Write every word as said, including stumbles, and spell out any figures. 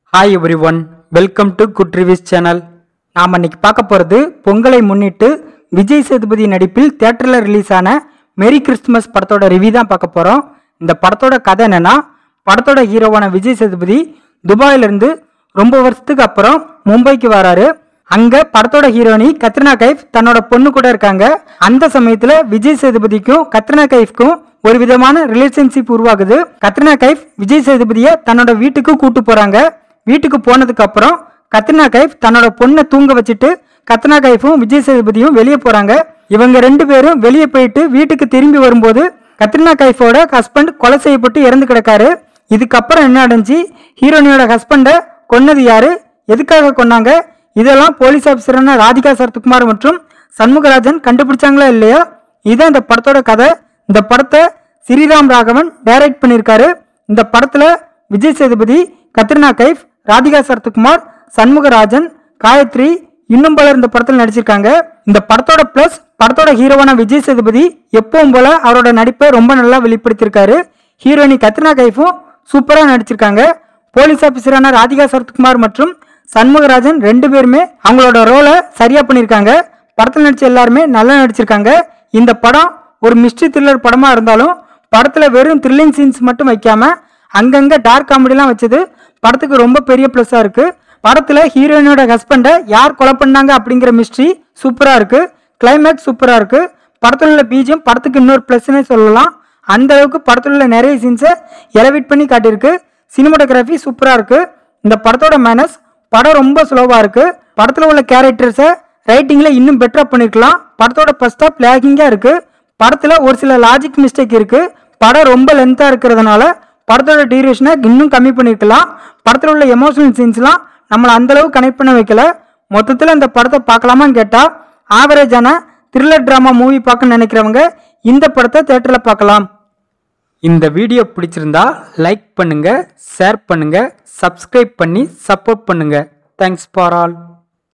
Hi everyone, welcome to Good Reviews channel. நாம் இன்னைக்கு பார்க்க போறது பொங்கலை முன்னிட்டு விஜய் சேதுபதி நடிப்பில் தியேட்டர்ல ரிலீஸ் ஆன மேரி கிறிஸ்துமஸ் படத்தோட ரிவ்யூ தான் பார்க்க போறோம். இந்த படத்தோட கதை என்னன்னா, படத்தோட ஹீரோவான விஜய் சேதுபதி துபாயில இருந்து ரொம்ப வருஷத்துக்கு அப்புறம் மும்பைக்கு வராரு. அங்க படத்தோட ஹீரோயினி கத்ரினா கைஃப் தன்னோட பொண்ணு கூட இருக்காங்க. அந்த சமயத்துல விஜய் சேதுபதிக்கும் கத்ரினா கைஃப்க்கும் ஒரு விதமான ரிலேஷன்ஷிப் உருவாகுது. கத்ரினா கைஃப் விஜய் சேதுபதியை தன்னோட வீட்டுக்கு கூட்டு போறாங்க. வீட்டுக்கு போனதுக்கு அப்புறம் கத்ரினா கைஃப் தன்னோட பொண்ணை தூங்க வச்சுட்டு கத்ரினா கைஃபும் விஜய் சேதுபதியும் வெளியே போறாங்க. இவங்க ரெண்டு பேரும் வெளியே போயிட்டு வீட்டுக்கு திரும்பி வரும்போது கத்ரினா கைஃபோட ஹஸ்பண்ட் கொலை செய்யப்பட்டு இறந்து கிடக்காரு. இதுக்கப்புறம் என்ன நடந்துச்சு, ஹீரோனியோட ஹஸ்பண்டை கொன்னது யாரு, எதுக்காக கொன்னாங்க, இதெல்லாம் போலீஸ் ஆஃபீஸரான ராதிகா சரத்குமார் மற்றும் சண்முகராஜன் கண்டுபிடிச்சாங்களா இல்லையா, இதுதான் இந்த படத்தோட கதை. இந்த படத்தை ஸ்ரீராம் ராகவன் டைரக்ட் பண்ணியிருக்காரு. இந்த படத்துல விஜய் சேதுபதி, கத்ரினா கைஃப், ராதிகா சரத்குமார், சண்முகராஜன், காயத்ரி இன்னும் பலர் இந்த படத்தில் நடிச்சிருக்காங்க. இந்த படத்தோட பிளஸ், படத்தோட ஹீரோவான விஜய் சேதுபதி எப்பவும் போல அவரோட நடிப்பை ரொம்ப நல்லா வெளிப்படுத்தியிருக்காரு. ஹீரோயினி கத்ரினா கைஃபும் சூப்பரா நடிச்சிருக்காங்க. போலீஸ் ஆபீசரான ராதிகா சரத்குமார் மற்றும் சண்முகராஜன் ரெண்டு பேருமே அவங்களோட ரோலை சரியா பண்ணியிருக்காங்க. படத்தில் நடிச்ச எல்லாருமே நல்லா நடிச்சிருக்காங்க. இந்த படம் ஒரு மிஸ்ட்ரி த்ரில்லர் படமா இருந்தாலும் படத்துல வெறும் த்ரில்லிங் சீன்ஸ் மட்டும் வைக்காம அங்கங்க டார்க் காமெடிலாம் வச்சது படத்துக்கு ரொம்ப பெரிய பிளஸ்ஸா இருக்கு. படத்துல ஹீரோயினோட ஹஸ்பண்டை யார் கொலை பண்ணாங்க அப்படிங்கிற மிஸ்ட்ரி சூப்பரா இருக்கு. கிளைமேக்ஸ் சூப்பரா இருக்கு. படத்துல உள்ள பீஜம் படத்துக்கு இன்னொரு பிளஸ்னே சொல்லலாம். அந்த அளவுக்கு படத்துல உள்ள நிறைய சீன்ஸை எலவேட் பண்ணி காட்டியிருக்கு. சினிமாட்டோகிராஃபி சூப்பரா இருக்கு. இந்த படத்தோட மேனஸ், படம் ரொம்ப ஸ்லோவா இருக்கு. படத்துல உள்ள கேரக்டர்ஸை ரைட்டிங்ல இன்னும் பெட்டரா பண்ணிருக்கலாம். படத்தோட ஃபர்ஸ்ட் ஹாஃப் லேகிங்கா இருக்கு. படத்துல ஒரு சில லாஜிக் மிஸ்டேக் இருக்கு. படம் ரொம்ப லென்த்தா இருக்கிறதுனால படத்தோட டியூரேஷனை இன்னும் கம்மி பண்ணிருக்கலாம். படத்துல உள்ள எமோஷனல் சீன்ஸ்லாம் நம்மளை அந்த அளவு கனெக்ட் பண்ண வைக்கல. மொத்தத்தில் இந்த படத்தை பார்க்கலாமான்னு கேட்டா, ஆவரேஜான த்ரில்லர் டிராமா மூவி பார்க்க நினைக்கிறவங்க இந்த படத்தை தியேட்டர்ல பார்க்கலாம். இந்த வீடியோ பிடிச்சிருந்தா லைக் பண்ணுங்க, ஷேர் பண்ணுங்க, சப்ஸ்கிரைப் பண்ணி சப்போர்ட் பண்ணுங்க. Thanks for all.